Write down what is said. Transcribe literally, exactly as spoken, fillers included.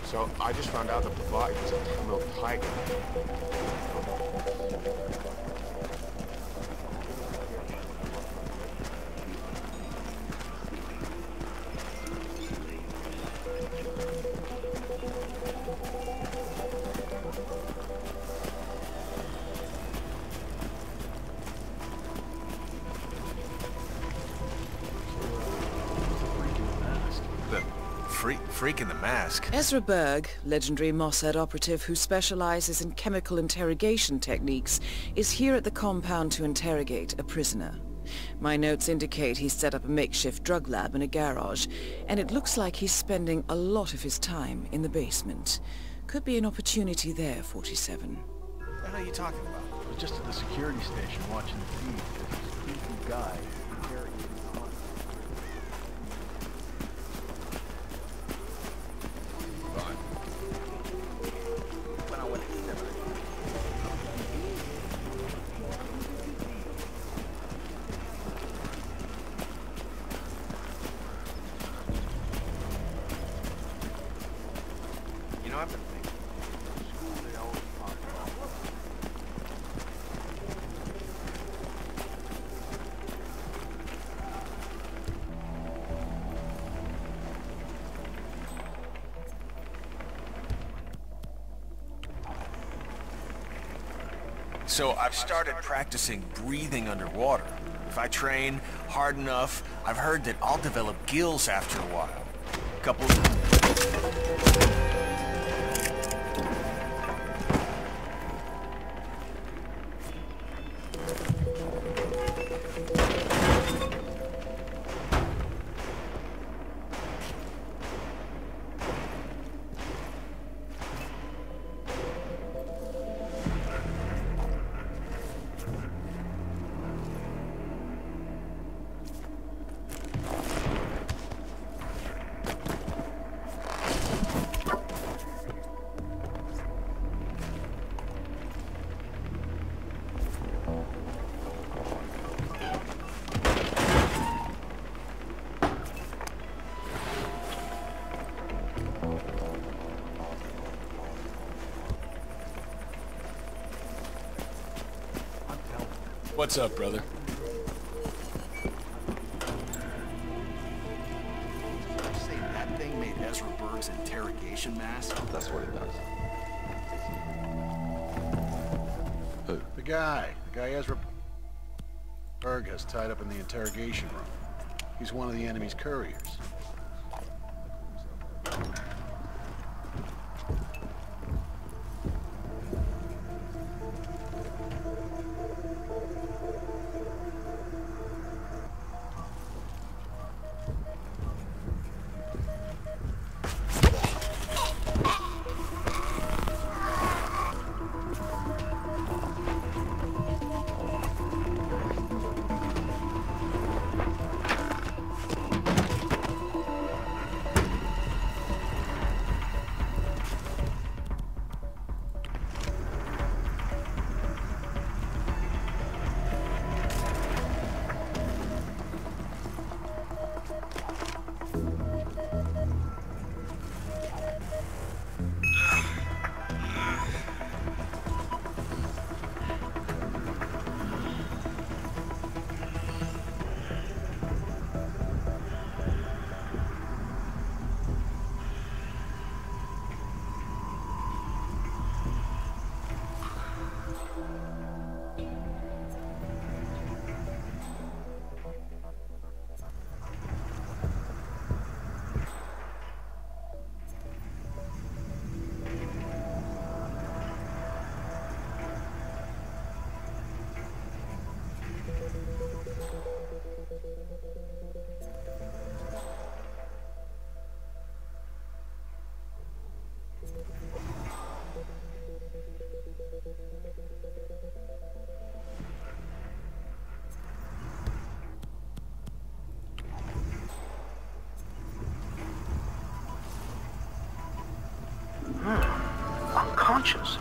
So I just found out that the body was a Tamil tiger. Freak, freak in the mask. Ezra Berg, legendary Mossad operative who specializes in chemical interrogation techniques, is here at the compound to interrogate a prisoner. My notes indicate he's set up a makeshift drug lab in a garage, and it looks like he's spending a lot of his time in the basement. Could be an opportunity there, forty-seven. What the hell are you talking about? I was just at the security station watching the feed. There's this creepy guy interrogating someone. You know, I've been thinking. School, they always talk about. So I've started practicing breathing underwater. If I train hard enough, I've heard that I'll develop gills after a while. A couple of... What's up, brother? Say that thing made Ezra Berg's interrogation mask? That's what it does. Who? The guy. The guy Ezra Berg has tied up in the interrogation room. He's one of the enemy's couriers. Unconscious.